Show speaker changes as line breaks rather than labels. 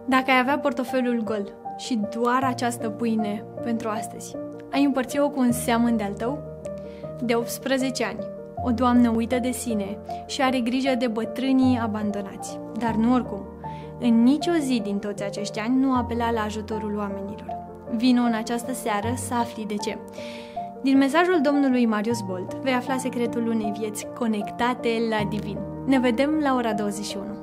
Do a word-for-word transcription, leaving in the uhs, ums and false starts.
Dacă ai avea portofelul gol și doar această pâine pentru astăzi, ai împărți-o cu un seamăn de-al tău? De optsprezece ani, o doamnă uită de sine și are grijă de bătrânii abandonați. Dar nu oricum. În nicio zi din toți acești ani nu apela la ajutorul oamenilor. Vino în această seară să afli de ce. Din mesajul domnului Marius Bold vei afla secretul unei vieți conectate la divin. Ne vedem la ora douăzeci și unu.